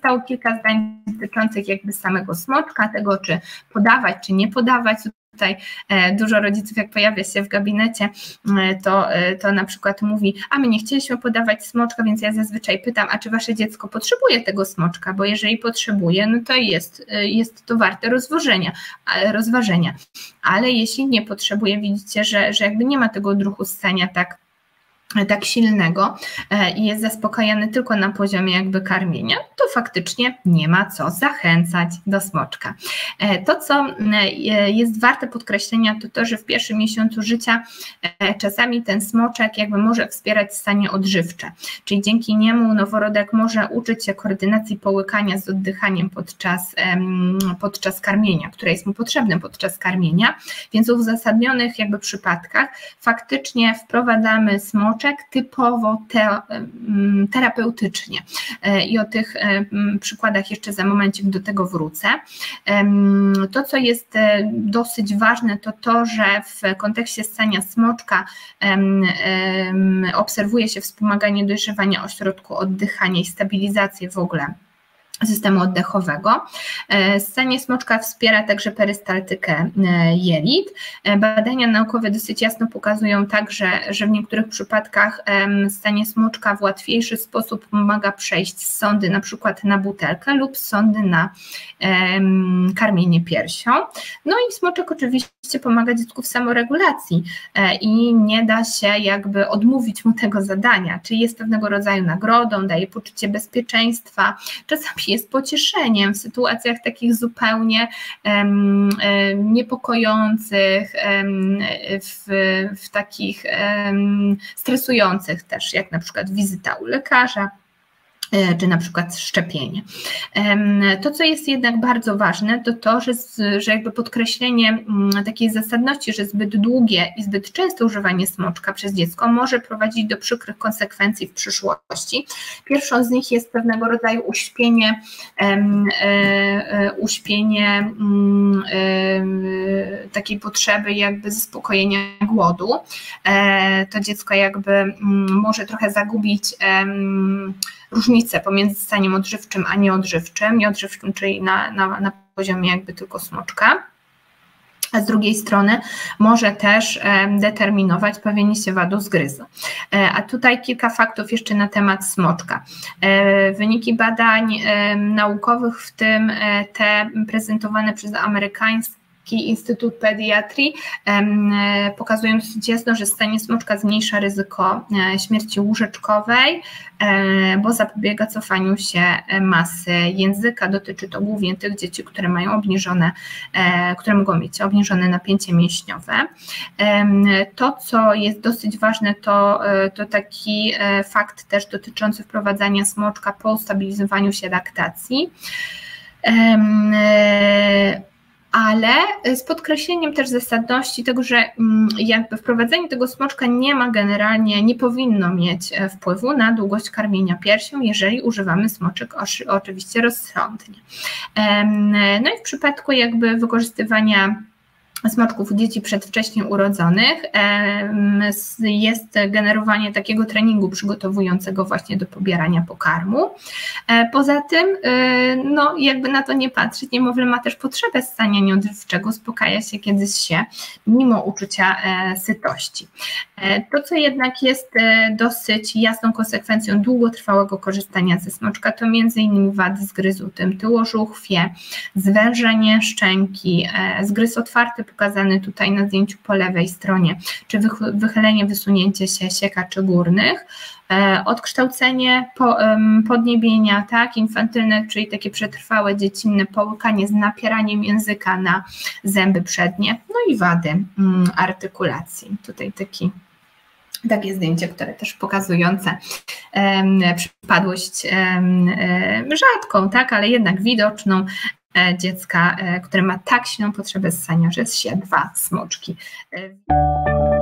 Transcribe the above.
zostało kilka zdań dotyczących jakby samego smoczka, tego czy podawać, czy nie podawać. Tutaj dużo rodziców, jak pojawia się w gabinecie, to na przykład mówi, a my nie chcieliśmy podawać smoczka, więc ja zazwyczaj pytam, a czy wasze dziecko potrzebuje tego smoczka, bo jeżeli potrzebuje, no to jest to warte rozważenia. Ale jeśli nie potrzebuje, widzicie, że jakby nie ma tego odruchu ssania tak silnego i jest zaspokajany tylko na poziomie jakby karmienia, to faktycznie nie ma co zachęcać do smoczka. To, co jest warte podkreślenia, to to, że w pierwszym miesiącu życia czasami ten smoczek jakby może wspierać ssanie odżywcze, czyli dzięki niemu noworodek może uczyć się koordynacji połykania z oddychaniem podczas karmienia, które jest mu potrzebne podczas karmienia, więc w uzasadnionych jakby przypadkach faktycznie wprowadzamy smoczek typowo terapeutycznie i o tych przykładach jeszcze za momencik do tego wrócę. To, co jest dosyć ważne, to to, że w kontekście ssania smoczka obserwuje się wspomaganie dojrzewania ośrodku oddychania i stabilizację w ogóle systemu oddechowego. Ssanie smoczka wspiera także perystaltykę jelit. Badania naukowe dosyć jasno pokazują także, że w niektórych przypadkach ssanie smoczka w łatwiejszy sposób pomaga przejść z sondy na przykład na butelkę lub z sondy na karmienie piersią. No i smoczek oczywiście pomaga dziecku w samoregulacji i nie da się jakby odmówić mu tego zadania, czyli jest pewnego rodzaju nagrodą, daje poczucie bezpieczeństwa, czasami jest pocieszeniem w sytuacjach takich zupełnie niepokojących, w takich stresujących też, jak na przykład wizyta u lekarza, czy na przykład szczepienie. To, co jest jednak bardzo ważne, to to, że jakby podkreślenie takiej zasadności, że zbyt długie i zbyt częste używanie smoczka przez dziecko może prowadzić do przykrych konsekwencji w przyszłości. Pierwszą z nich jest pewnego rodzaju uśpienie takiej potrzeby jakby zaspokojenia głodu. To dziecko jakby może trochę zagubić różnicę pomiędzy ssaniem odżywczym a nieodżywczym, czyli na poziomie jakby tylko smoczka, a z drugiej strony może też determinować pojawienie się wadu zgryzu. A tutaj kilka faktów jeszcze na temat smoczka. Wyniki badań naukowych, w tym te prezentowane przez amerykański Instytut Pediatrii, pokazują dosyć jasno, że ssanie smoczka zmniejsza ryzyko śmierci łóżeczkowej, bo zapobiega cofaniu się masy języka. Dotyczy to głównie tych dzieci, które mogą mieć obniżone napięcie mięśniowe. To, co jest dosyć ważne, to taki fakt też dotyczący wprowadzania smoczka po ustabilizowaniu się laktacji. Ale z podkreśleniem też zasadności tego, że jakby wprowadzenie tego smoczka nie powinno mieć wpływu na długość karmienia piersią, jeżeli używamy smoczek oczywiście rozsądnie. No i w przypadku jakby wykorzystywania smoczków u dzieci przedwcześnie urodzonych jest generowanie takiego treningu przygotowującego właśnie do pobierania pokarmu. Poza tym, no jakby na to nie patrzeć, niemowlę ma też potrzebę ssania nieodżywczego, uspokaja się kiedy zsie, mimo uczucia sytości. To, co jednak jest dosyć jasną konsekwencją długotrwałego korzystania ze smoczka, to m.in. wady zgryzu tyłożuchwie, zwężenie szczęki, zgryz otwarty pokazany tutaj na zdjęciu po lewej stronie, czy wychylenie, wysunięcie się siekaczy górnych, odkształcenie podniebienia, tak, infantylne, czyli takie przetrwałe dziecinne połykanie z napieraniem języka na zęby przednie, no i wady artykulacji. Tutaj takie zdjęcie, które też pokazujące przypadłość rzadką, tak, ale jednak widoczną dziecka, które ma tak silną potrzebę ssania, że zsie 2 smoczki.